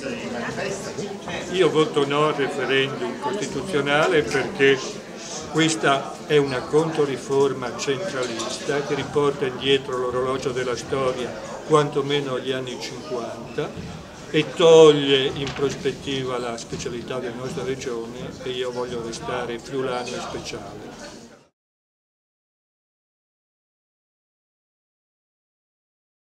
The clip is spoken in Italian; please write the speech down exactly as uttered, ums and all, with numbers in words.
Io voto no al referendum costituzionale perché questa è una controriforma centralista che riporta indietro l'orologio della storia quantomeno agli anni cinquanta e toglie in prospettiva la specialità delle nostre regioni, e io voglio restare friulano e speciale.